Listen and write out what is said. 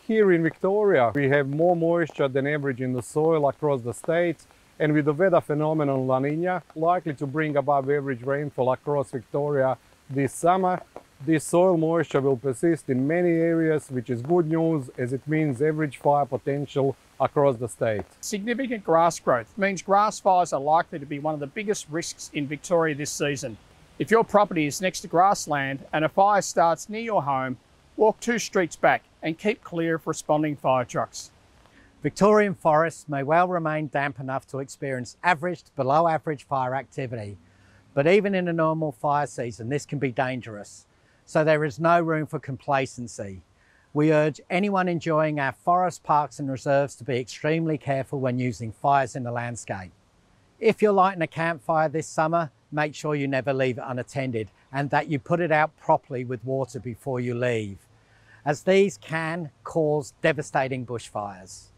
Here in Victoria, we have more moisture than average in the soil across the state, and with the weather phenomenon La Nina likely to bring above average rainfall across Victoria this summer, this soil moisture will persist in many areas, which is good news as it means average fire potential across the state. Significant grass growth means grass fires are likely to be one of the biggest risks in Victoria this season. If your property is next to grassland and a fire starts near your home, walk 2 streets back and keep clear of responding fire trucks. Victorian forests may well remain damp enough to experience average to below average fire activity, but even in a normal fire season, this can be dangerous. So there is no room for complacency. We urge anyone enjoying our forest parks and reserves to be extremely careful when using fires in the landscape. If you're lighting a campfire this summer, make sure you never leave it unattended and that you put it out properly with water before you leave, as these can cause devastating bushfires.